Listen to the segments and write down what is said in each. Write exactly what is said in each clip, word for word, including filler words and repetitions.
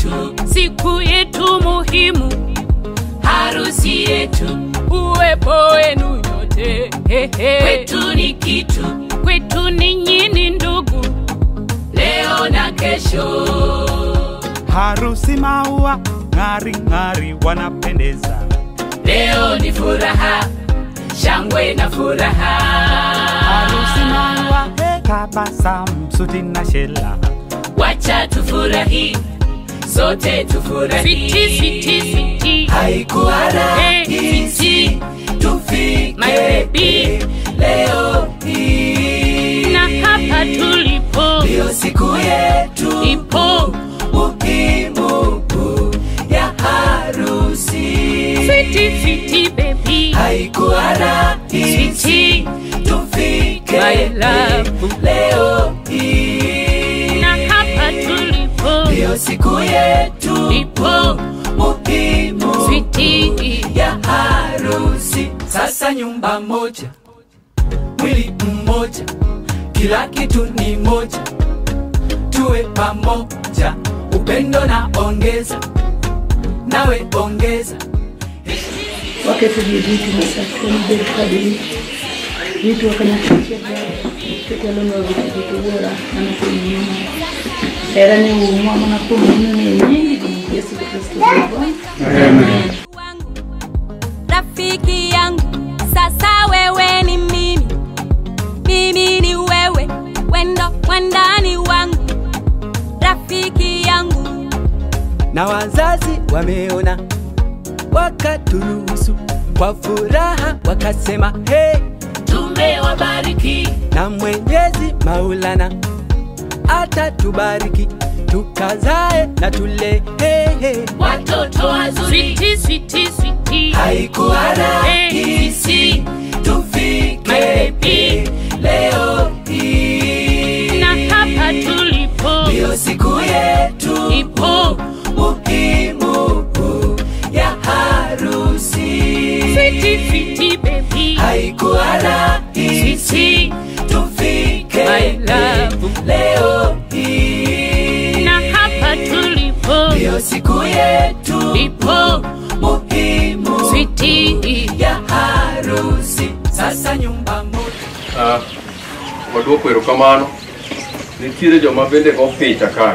yetu, siku yetu muhimu, harusi yetu, uwepo wenu nyote. Kwetu ni kitu, kwetu ninyi ni ndugu, leo na kesho. Harusi maua, ngari ngari wanapendeza. Leo ni furaha, shangwe na furaha. Harusi maua, tabasamu, suti na shela. Wacha tufurahi, sote tufurahi. Sweetie, sweetie, sweetie, haikuwa rahisi tufike my baby leo hii. Na hapa tulipo, ndio siku yetu ipo muhimu ya harusi. Sweetie, sweetie baby, haikuwa rahisi tufike my love leo hii. Na hapa tulipo, ndio siku yetu ipo muhimu sweetie ya harusi. Sasa nyumba moja, mwili mmoja, kila kitu ni moja, tuwe pamoja, upendo na ongeza, nawe ongeza. Wakati vitu masakoni bila kadiri vitu wakanafikia kwa kwa vitu vitu bora na kunyuma era ni umama na kumuni nyingi Yesu Kristo. Amen. Rafiki yangu, sasa wewe ni mimi, mimi ni wewe, wendo wandani wangu, rafiki yangu. Na wazazi wameona, wakaturuhusu kwa furaha, wakasema hey, tumewabariki. Na Mwenyezi Maulana atatubariki, tukazae na tule hey, hey, watoto wazuri. Sweetie, sweetie, sweetie, haikuwa rahisi tufike my baby leo hii. Na hapa tulipo, ndio siku yetu ipo muhimu ya harusi. Sweetie, sweetie baby, haikuwa rahisi tufike my love leo hii. Na hapa tulipo, ndio siku yetu ipo muhimu sweetie ya harusi. Sasa nyumba moja. Ah, waduoko erokamano. Nitiere joma bende go picha kae.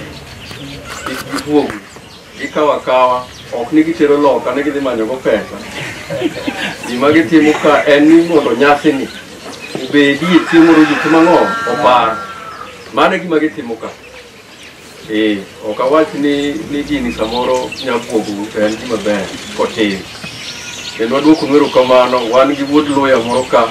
Ikibuogu, ikawa kawa, ok ni gitero loka, ne gidhi manyo go pesa. Gima gitimo ka en ni mondo nyasi ni ubedi timo ro gik mang'o opar. Mano gima gitimo ka. Eh, ok awach ni ni gini samoro nyabuogu en gima ber kotim. Kendo waduoko erokamano, wan gi wuod loya moro ka.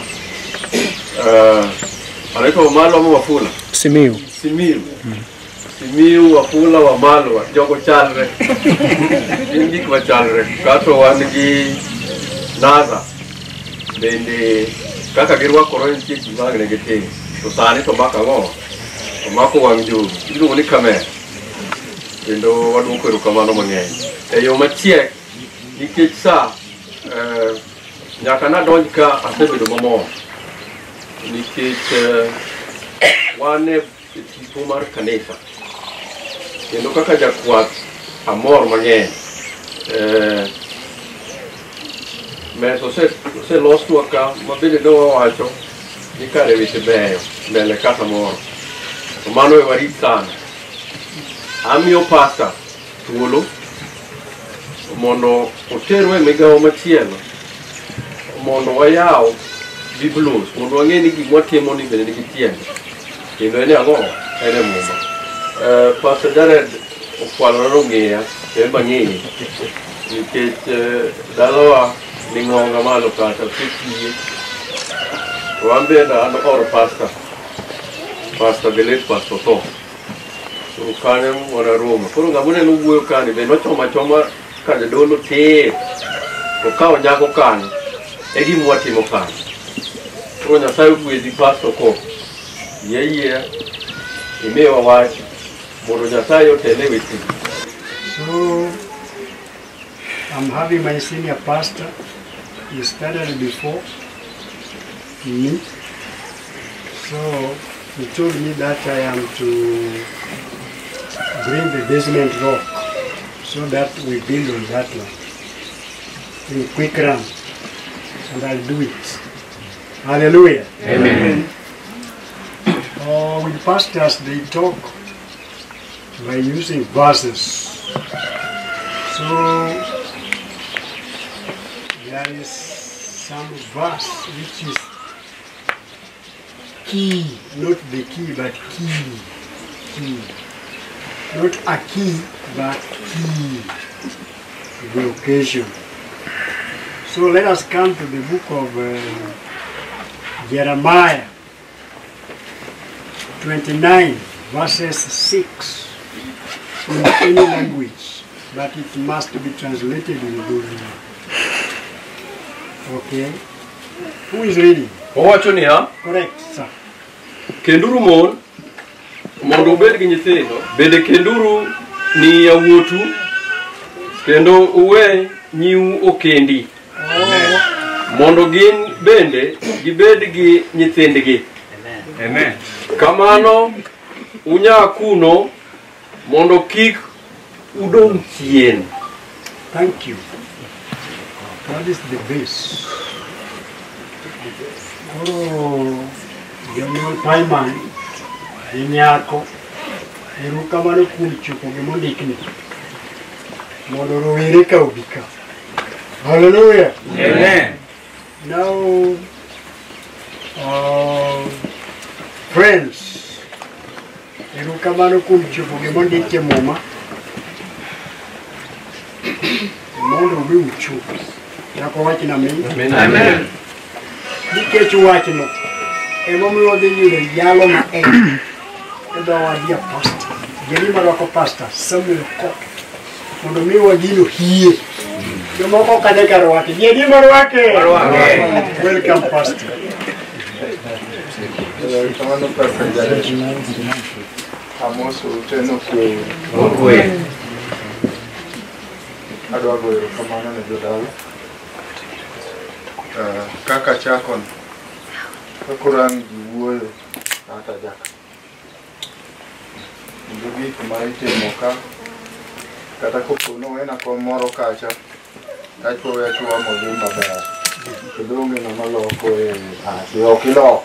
Uh, anaitwa Wamalo ama Wafula? Simiu. Simiu. Hmm. Simiu, Wafula, Wamalo, jogo chalre. Gin gik machalre. Kato wan gi Naza. Bende kaka girwakore nitie gik mag ne gitim. To sani to maka ang'o? Omako wang' jowi. Iluongo ni kamera. Kendo waduoko erokamano mang'eny. E yo machiek, nikech sa uh, nyaka nadonj ka asebedo mamor. Nikech uh, wan e tipo mar kanisa. Kendo kaka jakwath amor mang'eny. Uh, Meso ose loswa ka, mabende ne wawacho ni kare weche beyo mbele kata moro. Mano e warit sana. Amiyo pasta thuolo mondo oterwa e migawo machielo, mondo wayaw Biblos, mondo wang'e ni gik watimo ni bende nigi tiende. Kendo en ang'o? En e Muma. Uh, Pastor Jared okwalore ong'eya, en bang'eye. Nikech uh, dalawa ni ng'onga malo kata kitiye. Wan bende an or pastor. Pastor Belet Pastor Tho. So kanyo wana Roma. Koro ng'amune nuwuoyo kani bende ochoma choma ka jadolo tir. To ka onyako kani, e gima watimo kani. Koro Nyasaye ogwedhi Pastor Ko. Yie yie imiyowa wach mondo Nyasaye otele weche. So I'm having my senior pastor. He started before me. So he told me that I am to bring the basement rock. so that we build on that one in quick run, and I'll do it. Hallelujah. Amen. Uh, with pastors, they talk by using verses. So there is some verse which is key, not the key, but key. Key. Not a key, but key. The occasion. So let us come to the book of uh, Jeremiah twenty-nine, verses six, in any language, but it must be translated in Google. Okay? Who is reading? Owacho niya, Correct, sir. kenduru mon mondo ubed gi nyithindo, bende kenduru ni yawuotu, kendo uwe nyiu okendi. Mondo gin bende gibed gi nyithindgi. Amen. Kamano unya kuno mondo kik udong chien. Thank you. That is the base. Koro jonyuol Paiman gi nyako erokamano kuom chopo gimondikni mondo rowere ka obi ka. Hallelujah. Amen. Now, uh, friends, erokamano kuom chopo gimondike muma mondo obi uchopi. Nyako wachna amen. Amen. Nikech wachno emomiyo wadhi yudo yalo ma en e dho wadhi apasta jerima rwako pasta Samuel Kok mondo mi wagino hie jomoko kane ka rwake jerima rwake welcome pastor. Kamano pasta jana amoso teno kwe adwa goyo kamano ne jodala kaka chakon kakuran giwuoyo kata jaka kendo gik ma itimo ka kata kopono wena komoro kacha kacho ya chuwa modhi maber kendo onge ng'ama loko e pache ok iloko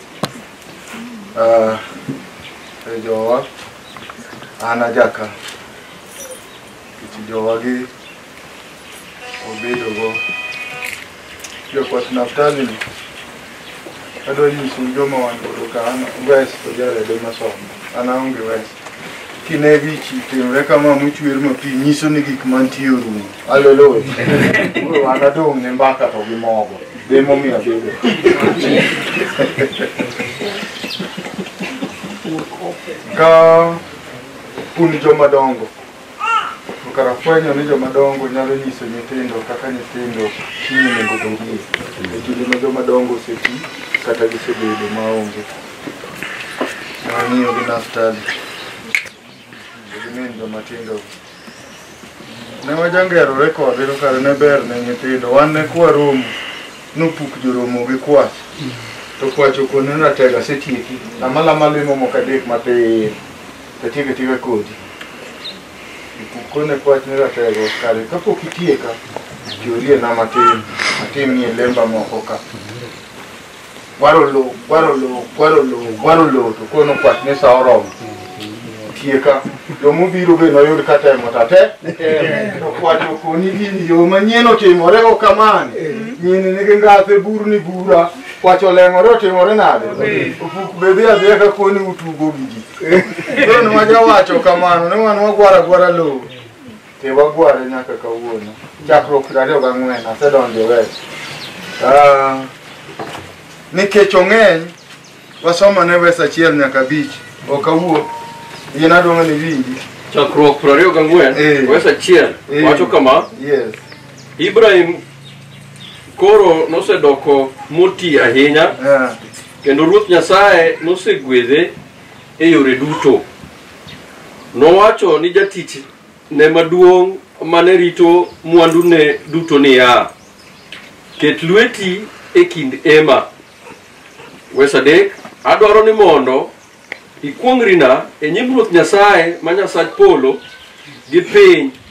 e jowa an ajaka kiti jowa gi obedogo jokwath Naftali ni adwa nyiso joma wan godo ka an wes to jarede masomo an aonge wes kine gichi timre kama muchwer ma pi nyiso ni gik mantie orumo. Haleluya. Uro an adong' ne mbaka to gi mogo demo mi abedo ka un joma dongo kara fwenyo ni joma dongo nyalo nyiso nyithindo kaka nyithindo kini nego bedie e kinde ma joma dongo oseti kata gisebedo maonge ng'iyo gi Naftali ginen joma tindo ne wajangero rekod ero kare ne ber ne nyithindo wan ne kwaromo nopuk joromo gi kwach to kwacho kone ratega setieki lamalama limo moko adek matin to tieke tieke kodi kone kwach ni ratego kare kapok itieka chorie na matin matin ni lemba moko ka waro lo waro lo waro lo waro lo to kono kwach ni sa oromo tieka jomo biro be no yud kata motate to kwacho koni gini yo manyeno timore o kamani nyini nigi ngathe burni bura kwacho lengore otimore nade opuk bebe adhiya ka koni utugo giji kono maja wacho kamano ne wan wagwara gwara lo te wagware nyaka kawuono chakruok piero ariyo gang'wen asedonjo wes ah nikech ong'eny wasoma ne wes achiel nyaka abich ok awuok yien adwong'o ni winji chakruok piero ariyo gang'wen wes achiel wacho kama yes Ibrahim koro nosedoko moti ahinya yeah. Kendo Ruoth Nyasaye nosegwedhe e yore duto. Nowacho ni jatich ne maduong' mane rito mwandu ne duto niya, ket lweti e kind ema. Wes adek, adwaro ni mondo ikwongrina e nyim Ruoth Nyasaye ma Nyasach polo gi piny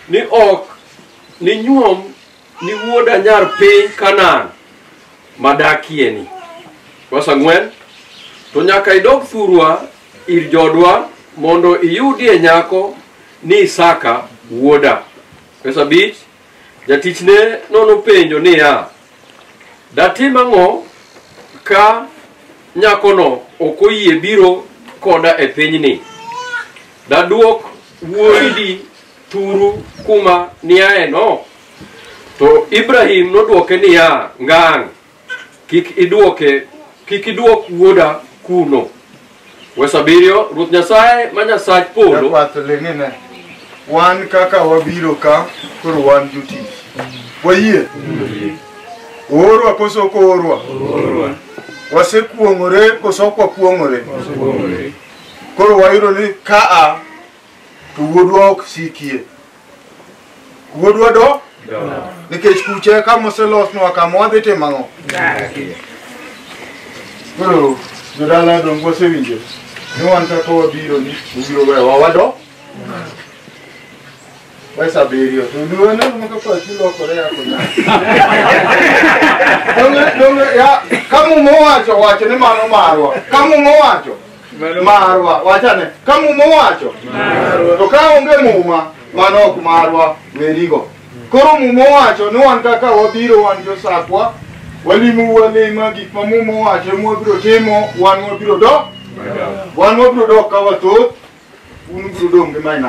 ni ok ni nyuom ni wuoda nyar piny Kanan madakieni. Wasa ngwen to nyaka idog thurwa ir jodwa mondo iyudie nyako ni Isaka wuoda. Pesa bich jatichne nono penjo niya, datim ang'o ka nyakono ok oyie biro koda e pinyni? Daduok wuodi turu kuma niae no? To Ibrahim noduoke niya, ngang, kik iduoke, kik iduok wuoda kuno. Wesa biriyo, Ruoth Nyasaye ma Nyasach polo. Jakwath ling'ine, wan kaka wabiro ka, koro wan jotich. Wayie? Oorwa koso ok oorwa? Wasekuong'ore koso ok wakuong'ore? Koro wayudo ni kaa to wuodwa ok sikie. Wuodwa do? Nikech kuche ka moselosnwa kama wadhi timo ang'o? Koro jodala dong wasewinjo ni wan kaka wabiro ni ubiro wewa wado? Wesa biriyo to nuwene maka pachi lokore yako nyaka. Donge ya kamu mowacho wacho ni mano marwa. Kamu mowacho marwa wachane. Kamu mowacho to ka onge muma mano ok marwa werigo. Koro mumo wacho ni wan kaka wabiro wan josakwa walimu walima gik ma mumo wacho mwabiro timo wan wabiro do wan wabiro do ka wathoth un biro dong gi maina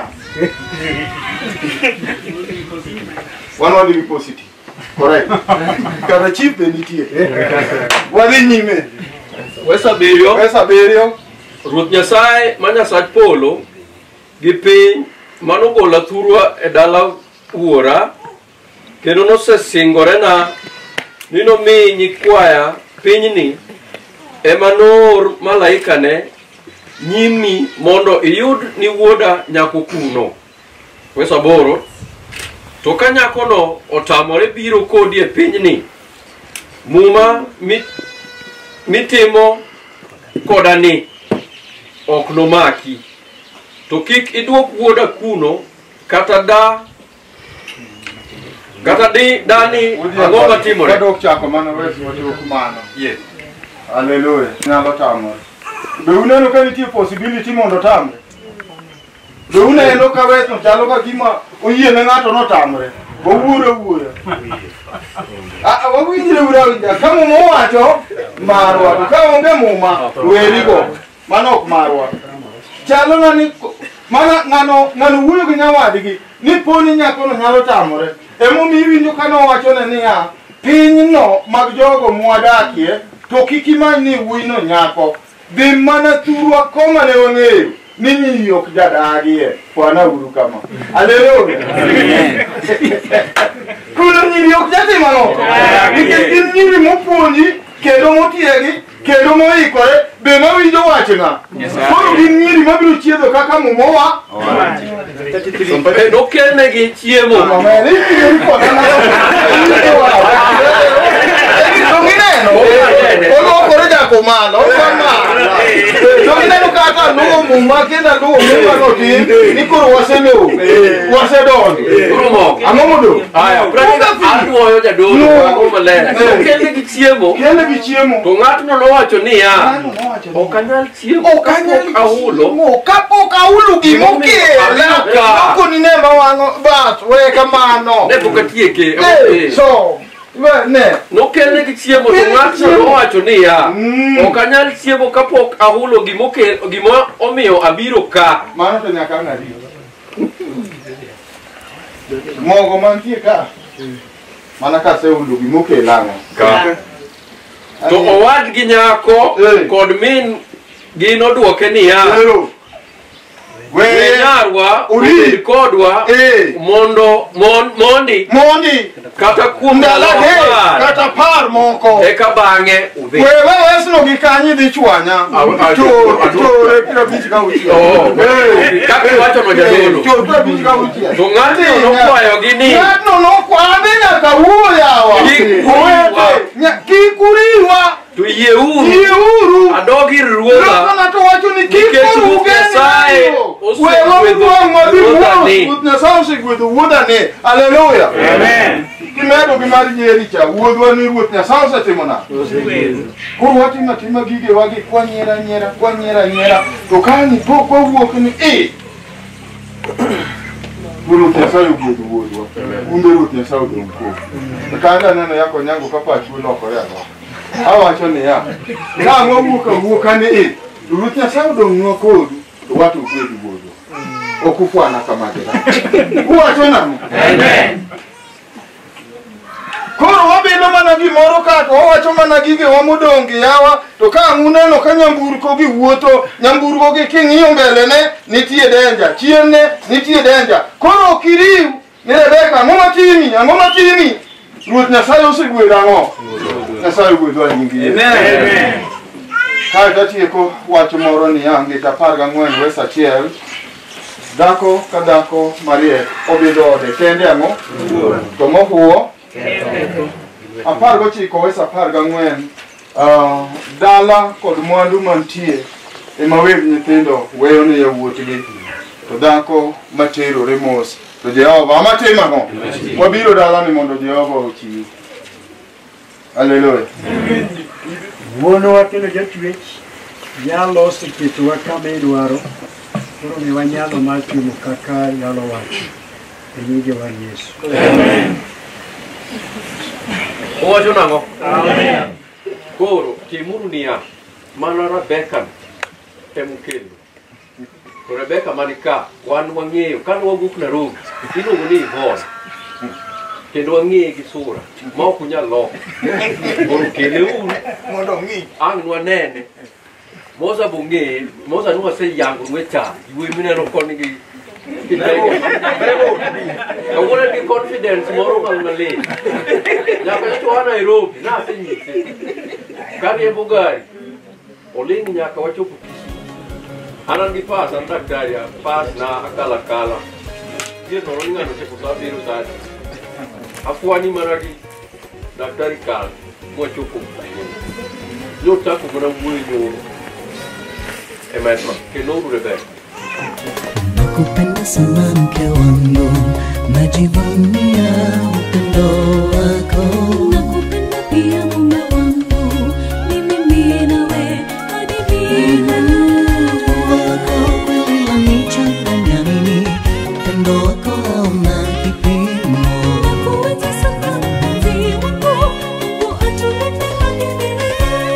wan wadhi gi positive correct kata chief be nitie wadhi nyime. Wesa biriyo Wesa biriyo Ruoth Nyasaye ma Nyasach polo gi piny manogola thurwa e dala wuora kendo nosesingorena ni nomi nyikwaya pinyni ema noor malaikane nyimi mondo iyud ni wuoda nyako kuno. Wesa boro to ka nyakono otamore biro kodi e pinyni, muma mit, mitimo kodani ok nomaki, to kik iduok wuoda kuno kata da kata di dani ang'o matimore. Kadok chako mana wesi wadok mano. Yes. Hallelujah. Nyalo tamore. Be uneno ka nitie possibility mondo tamre? Be uneno ka wesno chalo ka gima oyie ne ng'ato notamre? Wawuore wuore. Ah, wawinjre wuore. Ka muma owacho marwa, to ka onge muma werigo. Mano ok marwa. Chalo na ni mana ng'ano ng'ano wuoyo gi nyawadgi ni poni nyakono nyalo tamore. Emo mi winjo kana wacho ne niya, pinyno mag jogo mwadakie to kik imany ni wuoyino nyako. Dhi mana thurwa koma ne wang'eyo ni nyiri ok jadagie. Kwana uru kama. Haleluya. Kuno nyiri ok jatimo ang'o? Nikech gin nyiri mopuonji kendo motiegi kendo moikore be mawinjo wache ng'a. Koro gin nyiri mabiro chiedho kaka mumowa. Nokelnegi chiemo. Olokore jako malo, to ineno kaka luwo muma kenda luwo muma no tin ni koro waselowo wasedonjo ang'o modo aya anuoyo jadolo ang'o maler nokelnegi chiemo kelnegi chiemo to ng'atno nowacho niya ok anyal chiemo kapok ahulo kapok ahulo gimokela nokoni ne mawang'o bas we kamano ne pok atieke so ne nokelnegi chiemo to ng'atno nowacho niya ok anyal chiemo kapok ahulo gima omiyo abiro ka. Mano to nyaka ng'adi mogo mantie ka mana ka sehulo gimokela ang'o ka to owadgi nyako kod min gi noduoke niya we nyarwa obed kodwa mondo mondi mondi kata kuom ndalo apar kata par moko eka bang'e udhi wewe wesno gi kanyi dhi chwanya tore pira bich ka uchi kaka iwacho no jadolo to ng'atno nokwayogi ni ng'atno nokwayogi nyaka wuo yawa kik uriwa To yie uru. Yie uru. Adogi ruoga. Loko na to wacho ni kiko Nyasaye. Wewe mwa mwabi mwa. Nyasaye osegwedho wuodane. Hallelujah. Amen. Kimedo gimari nyeri cha wuodwa ni ruoth Nyasaye osetimona. Koro watimo tima gige wagi kwa nyera nyera kwa nyera nyera to kani pok wawuok ni e. Ruoth Nyasaye ogwedho wuodwa. Umbe ruoth Nyasaye odong' ko. Kanda neno yako nyango kapa chulokore ago. Awacho ni ya. Nang'o wuok awuok ani e. Ruoth Nyasaye odong'nwa kodu to watu ogwedho wuodwa. Okufwana kamadira. Uwacho nang'o? Amen. Koro wabilo mana gimoro ka to wawacho mana gige wa modongi yawa to ka uneno ka nyamburko gi wuotho nyamburko gi king'iyo mbele ne nitie denja chienne nitie denja koro kiriu ni Rebeka ang'o matimi ang'o matimi Ruoth Nyasaye osegwedho ang'o Nyasaye ogwedho nyingi amen ka tatieko wach moro ni yangi apar gang'wen wes achiel dhako ka dhako mariek obedo ode kende ang'o to mohuo apar gochiko wes apar gang'wen uh, dala kod mwandu mantie ema weg nyithindo weyo ne yawuotgi to dhako materore mos to Jehova amatimo ang'o wabiro dala ni mondo Jehova ochiw. Haleluya. Wuonwa kendo jatwech nyalo oseketowa kama idwaro koro miwa nyalo mar timo kaka nyalo wacho e nyinge wa Yesu. Amen. Owacho nang'o? Amen. Koro timuru niya mana Rebeka temukelo. To Rebeka manika wan wang'eyo kan wawuok Nairobi iluongo ni Yvonne. Kendo wang'eye gi sura ma ok unyal loko. Koro kele uru mondo ng'i ang' nwanene. Moza bong'eye Moza nwaseyango nwecha ywe mineno koni gi Kawuono gi confidence moro malmalin. Nyaka chowa Nairobi nasenyise. Kariembo gari oling' nyaka wachopo Kisii. An gi pas an daktari pas na akala kala. Dier noro ni ng'ato chopo sa abiriyo sa adi. Afwani mana gi daktari kal mwachopo Nyochako mana wuoyo nyoro. Emetro kendo uru Rebeka. Nakupenda sana mke wangu, najivunia upendo wako. Nakupenda pia mume wangu, ni mimi nawe hadi milele. Wako kweli wanichanganya mimi, upendo wako hauna kipimo. Nakuita sana mpenzi wangu, Mungu atulinde hadi milele.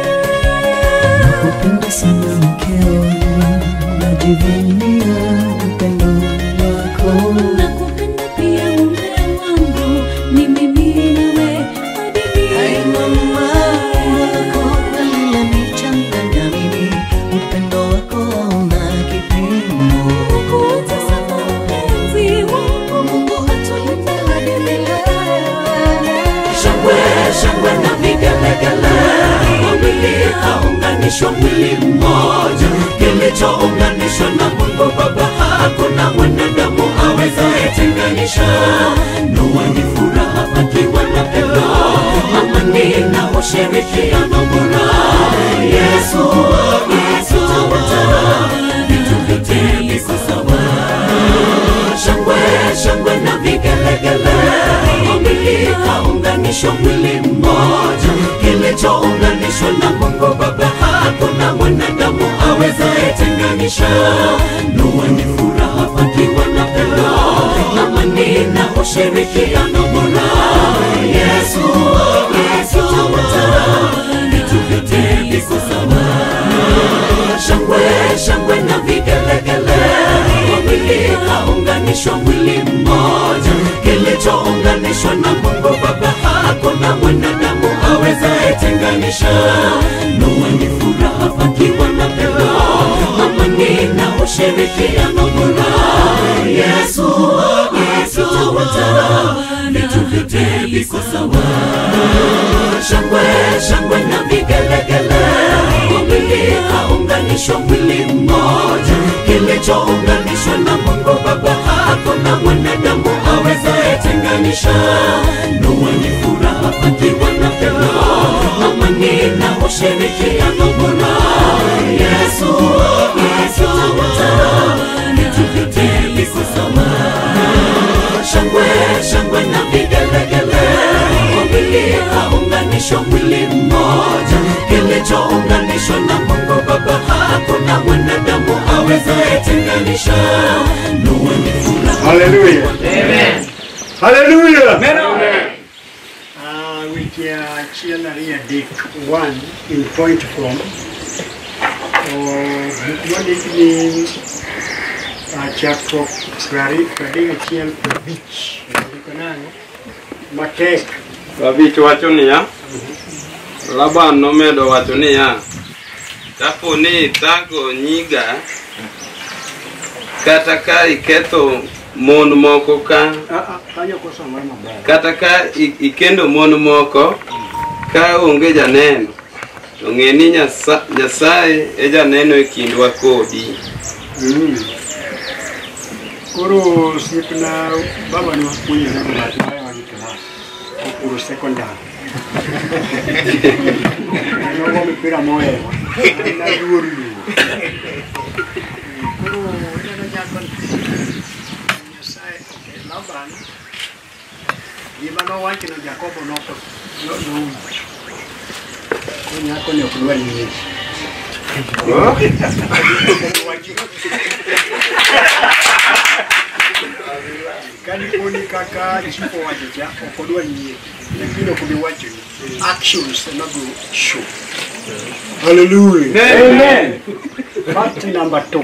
Nakupenda sana mke wangu, najivunia upendo wako. Nakupenda pia mume wangu, ni mimi nawe hadi milele. Mama wako kweli wanichanganya mimi, upendo wako hauna kipimo. Nakuita sana mpenzi wangu, Mungu atulinde hadi milele. Shangwe, shangwe na vigelegele, wawili kaunganishwa mwili mmoja, kilichounganishwa na Mungu Baba hakuna mwanadamu awezaye tenganisha. Ndoa ni furaha pakiwa na pendo, amani na ushirikiano bora. Yesu, Yesu tawatara, vitu vyote viko sawa. Shangwe, shangwe na vigelegele, wawili kaunganishwa mwili mmoja, kilichounganishwa na Mungu Baba hakuna mwanadamu awezaye tenganisha. Ndoa ni furaha pakiwa na pendo, amani na ushirikiano bora. Yesu, Yesu tawatara, vitu vyote viko sawa. Shangwe, shangwe na vigelegele, wawili kaunganishwa mwili mmoja, kilichounganishwa na Mungu Baba hakuna mwanadamu awezaye tenganisha. Ndoa ni furaha pakiwa na pendo, amani na ushirikiano bora. Yesu, Yesu tawatara, vitu vyote viko sawa. Shangwe, shangwe na vigelegele, wawili kaunganishwa mwili mmoja, kilichounganishwa na Mungu Baba hakuna mwanadamu awezaye tenganisha. Ndoa ni furaha pakiwa na pendo, amani na ushirikiano shangwe shangwe na vigelegele, wawili kaunganishwa mwili mmoja, kilichounganishwa na Mungu Baba hakuna mwanadamu awezaye tenganisha. Ndoa ni furaha. Hallelujah. Amen. Hallelujah. Amen. Ah, wiki ya chiana ria dik one in point from. Oh, what it means? Ah, chapter Prari Prari chiel beach. Dikonano. Matek. Babich wacho niya, Laban nomedo wacho niya, kapo ni itago nyiga kata ka iketho mon moko ka kata ka ikendo mon moko ka onge janeno, to ng'e ni Nyasaye e janeno e kindwa kodi. Koro sipna baba ni wapuonjo na ng'ato ma wagi class okuro secondary. Nogo mipira moe na duoru. Koro neno nyako Nyasaye Laban gima nowacho no Jakobo noko no. Koro nyako ne ok dwar yie. Kani kuni kaka chipo wajeja okodwa ni lakini okubi wacho ni actions na go show. Hallelujah. Amen. Fact number two.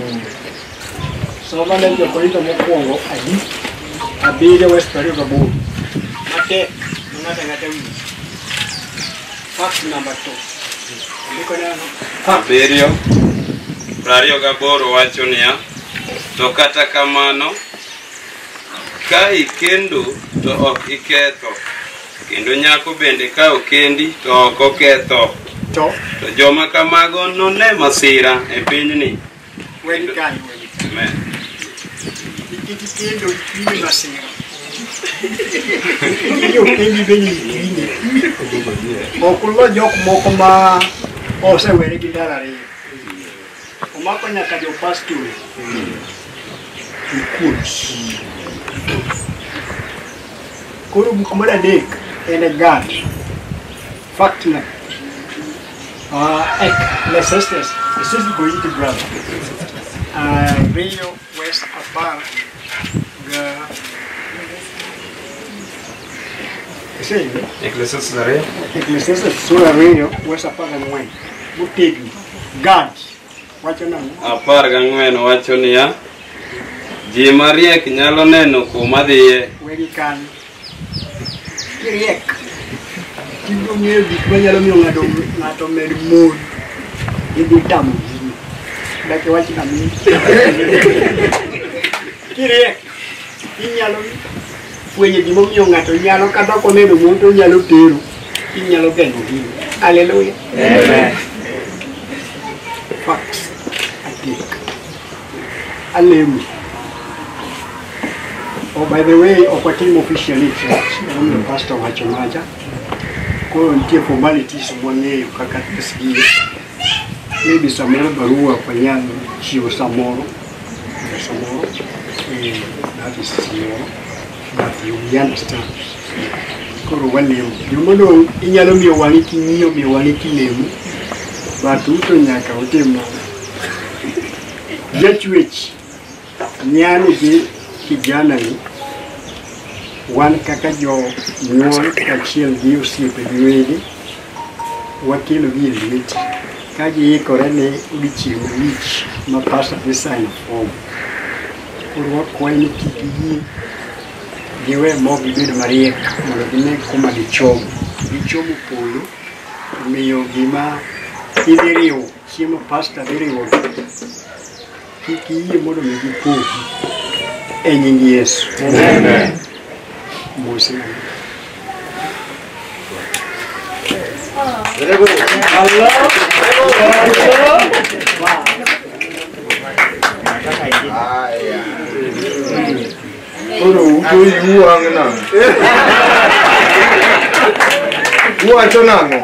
So bana ndio koito mokwongo adi abire west pari gabu. Mate ngata ngata wi. Fact number two. Ndiko nano. Abiriyo Prariyo gaboro wacho niya, to kata kamano ka ikendo to ok iketho, kendo nyako bende ka okendi to ok oketho, to to joma kamago none masira e pinyni. Weni kani weni. Amen. Ikiti kendo ikini masira. Ikini okendi beni ikini. Okulo jok moko ma ose were gi dalare. Omako nyaka jo pastor. Ikuls. Koro buk mar adek en e Gad. Fact na. Ah, ek Leicester. This is going to brother. Ah, Rio West Apar. Ga. Sei. Ecclesiastes Rio. Ecclesiastes sura Rio West Apar ga ng'wen. Butegni. Gad. Wacho nang'o? Apar gang'wen wacho niya, ji mariek nyalo neno kuma dhiye. Wegi kan. Kiriek. Kibiro ng'eyo gik manyalo miyo ng'ato ng'ato med mon. Idhi tamo gini. Dak wach nami. Kiriek. Inyalo fwenyo gima omiyo ng'ato nyalo kata komedo mon to nyalo tero. Inyalo geng'o gini. Hallelujah. Amen. Facts. Adek. Alemu. Oh, by the way, operating officially church, I'm the pastor wa Chamaja. Koro nitie formalities mwangeyo kaka tisgi. Maybe samoro barua kwa nyalo chiwo samoro. Samoro. Eh, that is samoro. But you understand. Koro walemu. Yumono inyalo miyo wangi kingiyo miyo wangi kinemu. But uto nyaka utimo. Jachwech. Nyano gi kijana ni wan kaka jo nyuol kachiel gi osiepe giwegi wakelo gi lweti ka giikore ne odiochieng' wich ma pastor dhi sign form. Koro wakwayo ni kik giyie giwe mok gibed mariek mondo gine kuma gichomo. Gichomo polo omiyo gima idhi riwo chiemo pastor dhi riwo kik iyie mondo mi gipogi e nying Yesu. Amen. Mose. Very good. Allah. Koro uto yuang na. Wacho nang'o?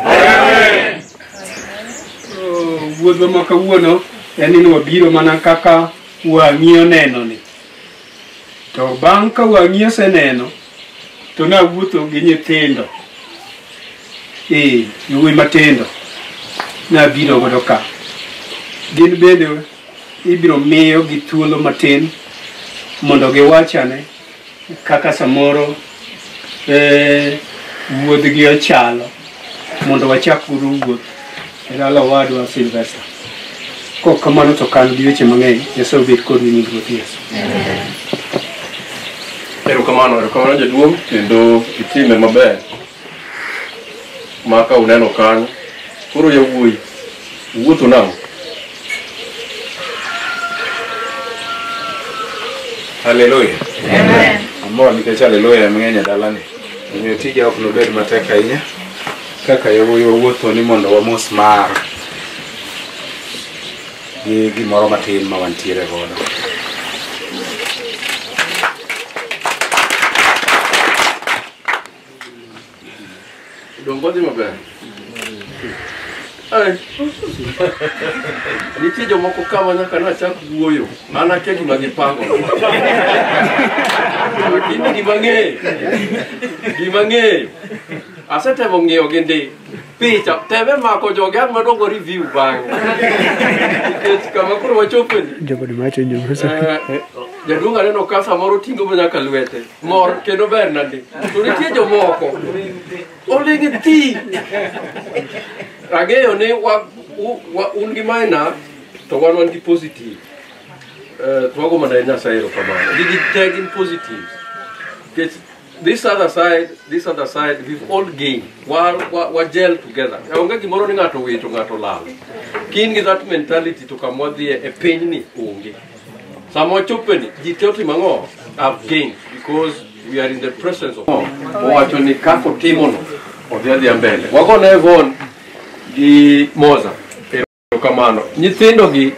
Wuodho ma kawuono en ni wabiro mana kaka wang'iyo neno ni. To bang' ka wang'i oseneno to nawuotho gi nyithindo eh yawuoyi matindo nabiro godo ka. Gin bende ibiro miyo gi thuolo matin mondo giwachane kaka samoro eh wuodhgi ochalo mondo wachak uru wuoth e dala wadwa Sylvester. Kok kamano to kan gi weche mang'eny. Nyasaye obed kod nying Ruoth Yesu. Erokamano, erokamano jaduong' kendo itime maber. Maka uneno kanyo. Koro yawuoyi wuotho nang'o? Haleluya. Amen. Amor nikech haleluya mang'eny e dalani. Omiyo tija ok nobed matek ahinya. Kaka yawuoyi wawuotho ni mondo wamos mar gi gimoro matin ma wantiere godo. Dongo dhi maber. Ai. Nitie jomoko kama nyaka nachak wuoyo. An akia gima gipango. Lakini gima ng'eyo. Gima ng'eyo. Asetemo ng'iyo gi ndi. Picha, tebe mako jogi ang' madongo review bang'e. Nikech kama koro wachopeni. Jobody macho nyusa. Jaduong' aneno ka samoro ting'o mo nyaka lwete. Mor kendo ber nandi. To nitie jomoko. Oling' thi. Ang'eyo ni un gi minor to wan wan gi positive. Twago mana Nyasaye erokamano. Gigi te gin positives. Nikech this other side, this other side, we've all gained. We're, we're, we're gel together. Onge gimoro ni ng'ato wito ng'ato lal. Kin gi that mentality to come wadhi e piny ni onge. Samo chopeni, ji te otimo ang'o? I've gained because we are in the presence of God. Owacho ni kako timono odhi adhi mbele. Wagone Evon gi Moza. Erokamano. Nyithindo gi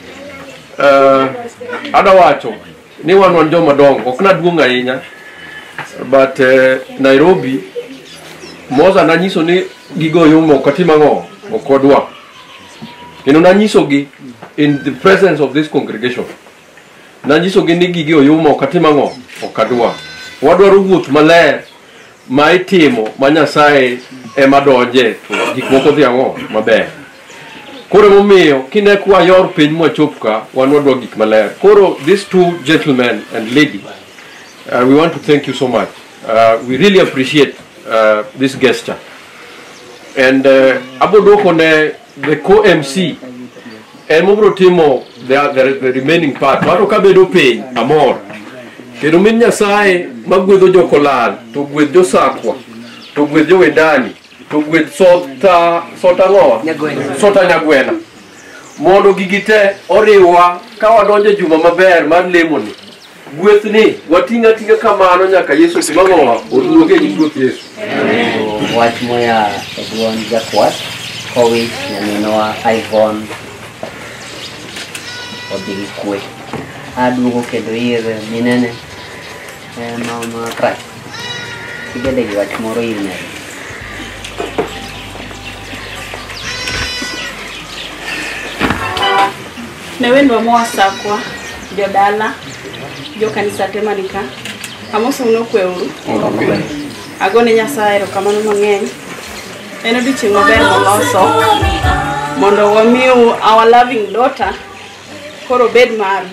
uh, adawacho ni wan wan joma dongo, ok naduong' ahinya. But uh, Nairobi Moza nanyiso ni gigo yumo katima ngo okodwa. Kendo nanyiso gi in the presence of this congregation. Nanyiso gi ni gigo yumo katima ngo okadwa. Wadwaro wuoth maler ma itimo ma Nyasaye ema donje to gik moko dhi ang'o maber. Koro momiyo kine kwa yor piny mwachop ka wan wadwa gik maler. Koro these two gentlemen and lady, Uh, we want to thank you so much. Uh, we really appreciate uh, this gesture. And uh, Abodoko ne the co-M C, and Mubro Timo, the, the, the remaining part. Waro kabedo pay amor. Kero min Nyasaye magwedo jokolal, to gwedo sakwa, to gwedo wedani, to gwed sota sota ngo, sota nyagwena. Mondo gigite oriwa kawa donje juma maber mar lemoni. Gweth ni watinga tinga kamano nyaka Yesu simango oduoge ni Ruoth Yesu. Wach moya eduon jakwat kowi nyaninoa Ivon odigi kwe aduogo kendo ir minene mama Christ igede gi wach moro ir ne ne wendo mwasakwa jodala jo kanisa tema nika amoso uno kweuru agone Nyasaye erokamano mang'eny en odiochieng' maber moloso mondo wamiu our loving daughter koro bed maru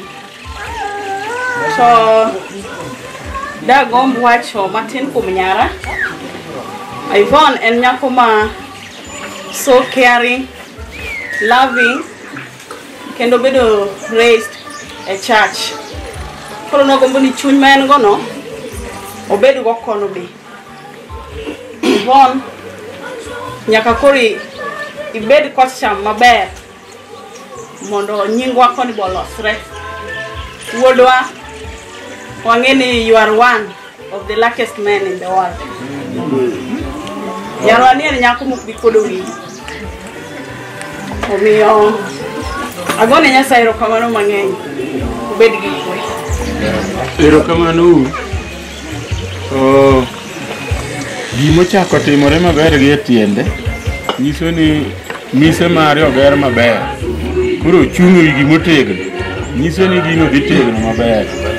to dagomb wacho matin kuom nyara Ivon en nyako ma so caring, loving, kendo bedo raised a church. Koro nogombo ni chuny ma en gono obed go kono be. Ivon nyaka kori ibed kocha maber mondo nyingwa koni bolosre. Wuodwa wangeni you are one of the luckiest men in the world. Yarwani en nyako mukbikodo wi. Omiyo agone Nyasaye erokamano mang'eny obed gi kwe. Erokamano. Oh, gimo chako timore maber gi etiende. Nyiso ni mise mare oger maber. Koro chungo gi motegno. Nyiso ni gino dhi tegno maber.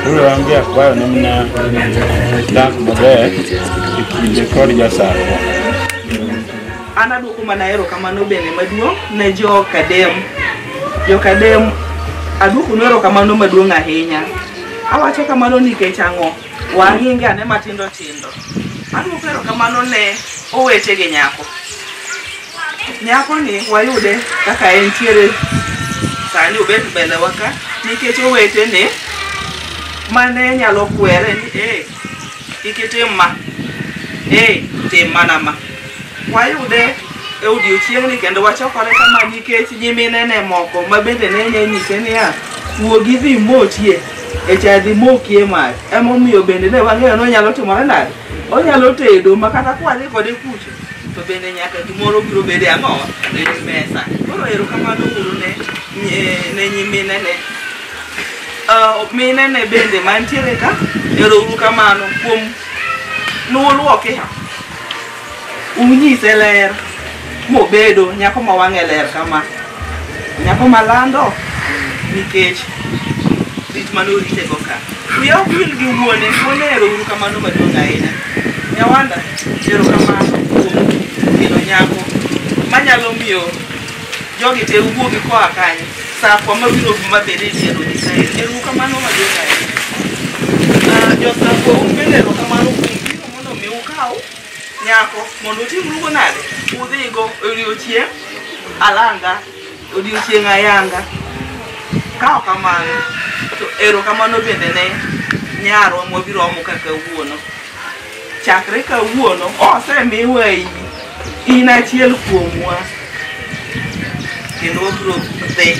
Koro an be akwayo ni mna dak maber e kinde kod jasarwa. An aduoko mana erokamano bende maduong' ne jo Kadem. Jo Kadem aduoko nu erokamano maduong' ahinya. Awacho kamano nikech ang'o? Wang'inge ane matindo tindo. Aduoko erokamano ne oweche gi nyako. Nyako ni wayude kaka entiere sani obet mbele waka nikech owete ni mane nyalo kwere ni eh ikitim ma eh tim mana ma. Wayude e odiochieng' ni kendo wachokore kama nikech nyimine ne moko ma bende ne nyise niya wuogi dhi motie e chadhi mokie mach emomiyo bende ne wang'eyo nonyalo timore nade onyalo tedo makata kwadhi kode kucho to bende nyaka gimoro biro bede ang'o e mesa. Koro erokamano uru ne ne nyimine ne uh, mine ne bende mantiere ka ero uru kamano kuom nuoluoke ha unyise ler mobedo nyako ma wang'e ler kama nyako malando nikech rit manorite go ka wiya ok wil gi wuone wuone ero uru kamano maduong' ahinya nyawanda ero kamano kuom kelo nyako manyalo miyo jogi te wuogi koa kanyo sakwa mabiro mabede diero disael ero uru kamano maduong' ahinya. Uh, josakwa umbende ero kamano kuom biro mondo mi ukaw nyako mondo utim rugo nade udhigo odiochieng' alanga odiochieng' ayanga kao kamano to erokamano bende ne nyarwa mwabiro omo kaka wuono chakre ka wuono osemiwa iyi in achiel kuomwa kendo wabiro dhi.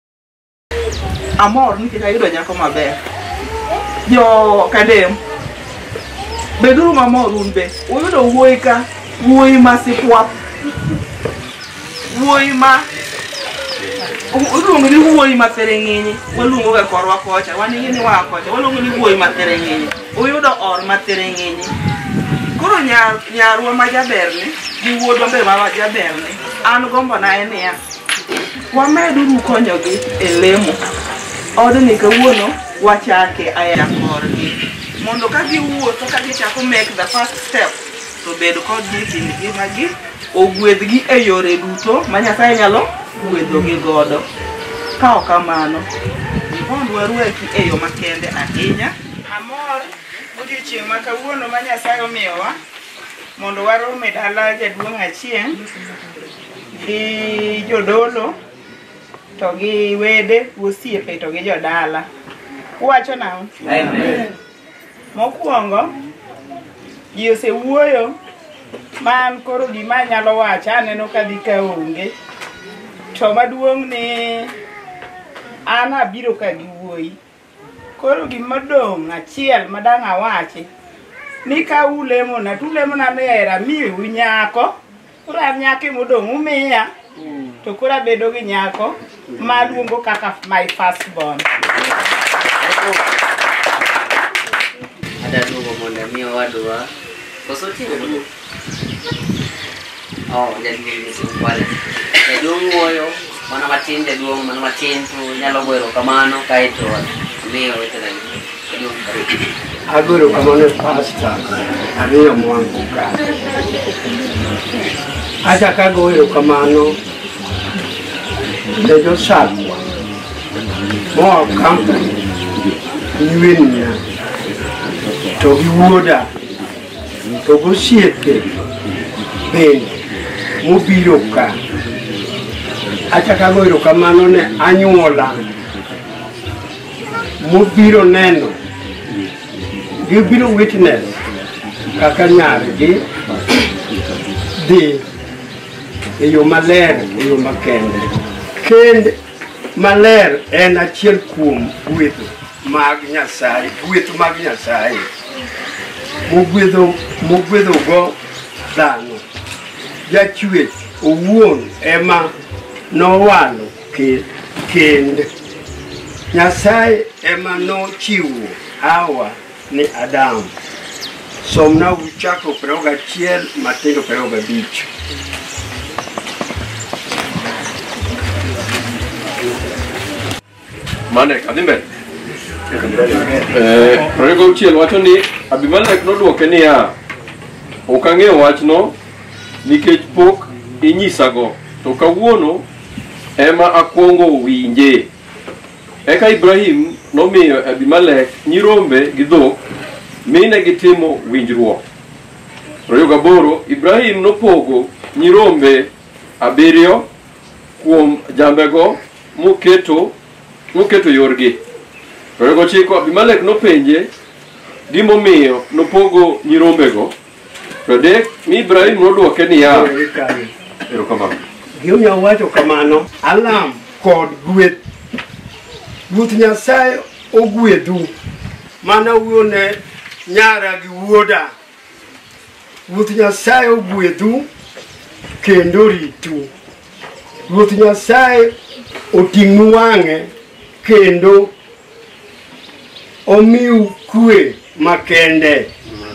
Amor nikech ayudo nyako maber. Jo Kadem beduru mamor un be uyudo wuoyi ka wuoyi ma sikwath wuoyi ma uluongo ni wuoyi ma Thereng'inyi waluongo ga korwa kocha wanigi ni wa kocha waluongo ni wuoyi ma Thereng'inyi uyudo or ma Thereng'inyi. Koro nyar nyarwa ma jaberni gi wuodwa be ma jaberni an gombo na en ya wameduru konyogi e lemo odni kawuono wachake aya korgi mondo ka giwuotho ka gichako make the first step to bedo kod gi ngimagi ogwedhgi e yore duto ma Nyasaye nyalo gwedhogi godo. Ka ok kamano mondo warwaki e yo makende ahinya. Amor odiochieng' ma kawuono ma Nyasaye omiyowa mondo warome dala jaduong' achieng' gi jodolo to gi wede osiepe to gi jodala. Uwacho nang'o? Amen. Mokwongo ji osewuoyo man koro gima nyalo wacho aneno ka dhi ka onge to maduong' ni an abiro ka gi wuoyi. Koro gima dong' achiel madang' awachi ni ka ulemo na tulemo na mera miu nyako koro an nyake modong' umiya to koro abedo gi nyako maluongo kaka my first born. Ada dua moda mia wadua kosoti dulu. Oh, jadi ini sempat. Jadi ngoyo mana macin jadi mana macin tu nyalo boero kamano kaito mio itu lagi. Jadi agoro kamano pasta amiyo mwangu ka. Acha kagoyo kamano dejo salwa. Mo company niwenya to gi wuoda to gosiepe bende mobiro ka. Achaka goyo kamano ne anyuola mobiro neno gibiro witness kaka nyargi dhi e yo maler e yo makende. Kend maler en achiel kuom gweth mag Nyasaye, gweth mag Nyasaye mogwedho mogwedho go dhano. Jachwech owuon ema nowalo kend. Nyasaye ema nochiwo Hawa ni Adam. Somna uchako pero gachiel matindo pero gabich. Mane kadimbe Eh, Rego uchiel wacho ni Abimelech nodwoke niya, ok ang'eyo wachno nikech pok inyisago, to kawuono ema akwongo winje. Eka Ibrahim nomiyo Abimelech nyirombe gi dhok, mine gitimo winjruok. Royo gaboro, Ibrahim nopogo nyirombe abiriyo kuom jambego muketo muketo yorgi. Royo gochiko, Abimelech nopenje gimomiyo nopogo nyirombego. Rodek mi Ibrahim nodwoke niya, erokamano. Gimiyo wacho kamano, alam kod gweth. Ruoth Nyasaye ogwedhu mana wuone nyara gi wuoda. Ruoth Nyasaye ogwedhu kendo ritu. Ruoth Nyasaye oting'u wang'e kendo omiu kwe makende.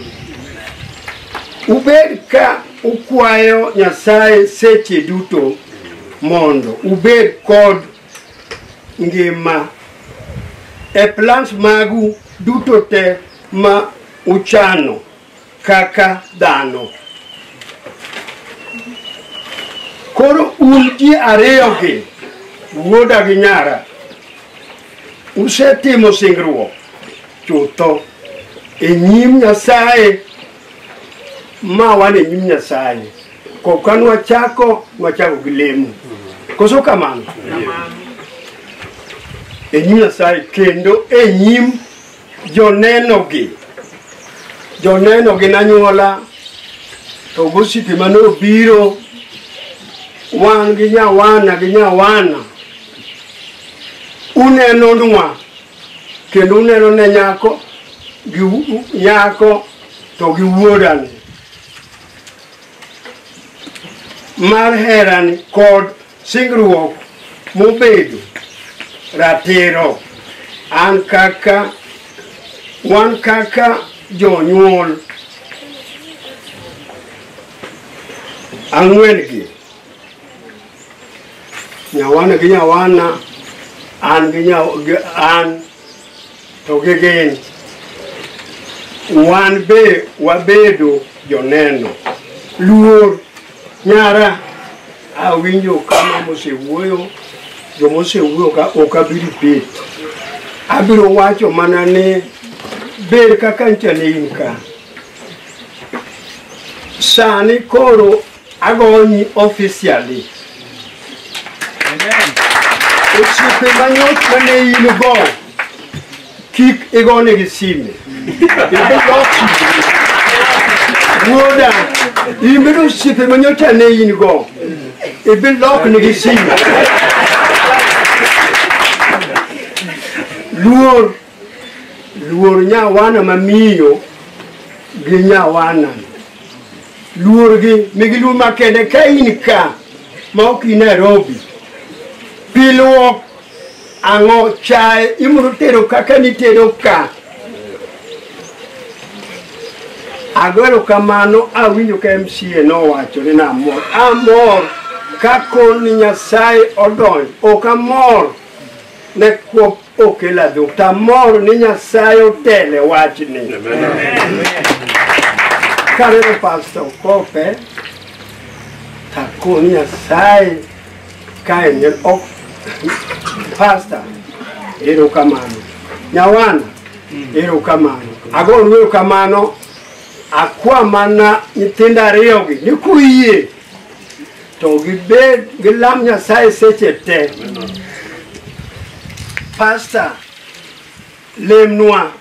Ubed ka ukwayo Nyasaye seche duto mondo ubed kod ngima e plans magu duto te ma uchano kaka dhano. Koro un ji ariyo gi wuoda gi nyara usetimo singruok chutho e nyim Nyasaye, ma wan e nyim Nyasaye. Koka nwachako nwachako gi lemo. Koso kamano? E nyim Nyasaye kendo e nyim joneno gi. Joneno gi nanyuola to gosiki manobiro wan gi nyawana gi nyawana. Uneno nwa kendo uneno ne nyako gi nyako to gi wuodani. Mar herani kod singruok mobedo ratiro. An kaka wan kaka jonyuol ang'wen gi, nyawana gi nyawana, an gi an to gi gin, wan be wabedo joneno. Luor nyara awinjo kama mosewuoyo, jomosewuoyo ka ok abiro bet. Abiro wacho mana ni ber kaka nchane in ka. Sani koro agonyi officially. Osiepe manyot mane in go, kik igone gi sime. Wuoda, imedo osiepe manyot ane in go, ibe lok nigi sime. Luor, luor nyawana mamiyo gi nyawana. Luor gi, migi luor makende ka in ka, ma ok in Nairobi. Piluok ang'o chae imuro tero kaka nitero ka. Agwero kamano awinjo ka M C A nowacho ni namor. Amor kako ni Nyasaye odonj. Ok amor ne kuop okela dhok. Tamor ni Nyasaye otele wachni. Kareno Pastor Kope, tako ni Nyasaye kaen yen ok Pastor, ero kamano. Nyawana, ero kamano. Agon ero kamano. Akwa mana nyithinda ariyo gi ni kuyie to gibed gilam Nyasaye seche te. Pastor lemnwa,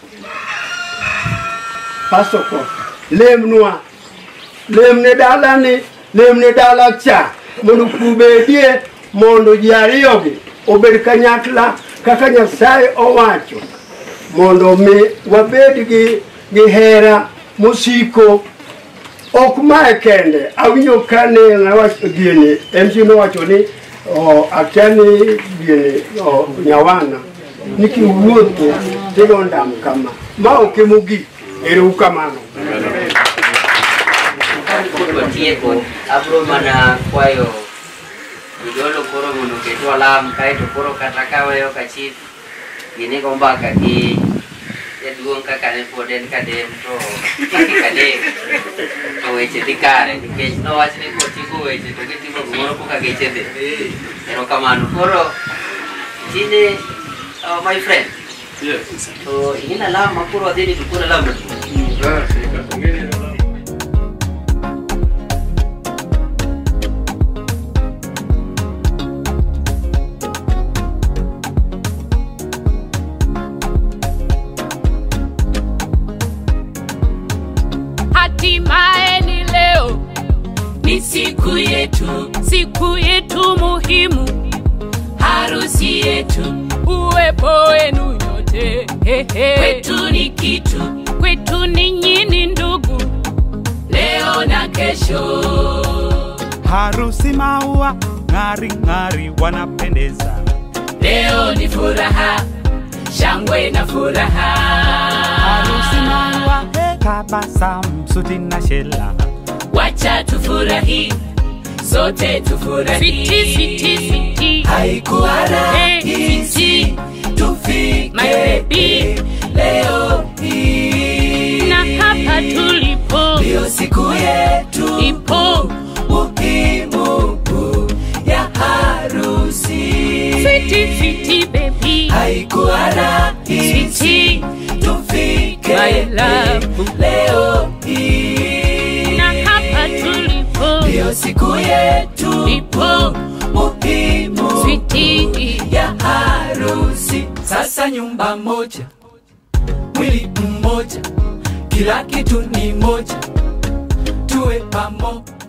Pastor ko lemnwa, lemne dala ni, lemne dala cha mondo kubedie mondo ji ariyo gi obed kanyakla kaka Nyasaye owacho mondo mi wabed gi gi hera musiko ok mae kende. Awinjo kane nawacho gini M C nowacho ni akani gini nyawana nikiwuotho tigo ndam kama ma ok mogik. Ero kamano. Tieko abro mana kwayo idolo koro mondo keto alam kae to koro kata kaweyo ka chief Gini ko mbaka ki jaduong kakane po den kadem to kadem to weche dikare nikech no wachni ko tiko weche to gitimo gimoro ko kageche de ero kamano koro tine uh, my friend yes so ina lama kuro dini tukuna lama Hatimaye ni leo, ni siku yetu, siku yetu muhimu, harusi yetu, uwepo wenu nyote. Kwetu ni kitu, kwetu ninyi ni ndugu, leo na kesho. Harusi maua, ng'ari ng'ari wanapendeza. Leo ni furaha, shangwe na furaha. Harusi maua, tabasamu, suti na shela. Wacha tufurahi, sote tufurahi. Switi, switi, switi, haikuwa rahisi tufike my baby leo hii, na hapa tulipo ndio siku yetu ipo muhimu ya harusi. Switi, switi, baby, haikuwa rahisi tufike my love leo hii, na hapa tulipo ndio siku yetu ipo muhimu switi ya harusi. Sasa nyumba moja, mwili mmoja, kila kitu ni moja, tuwe pamoja.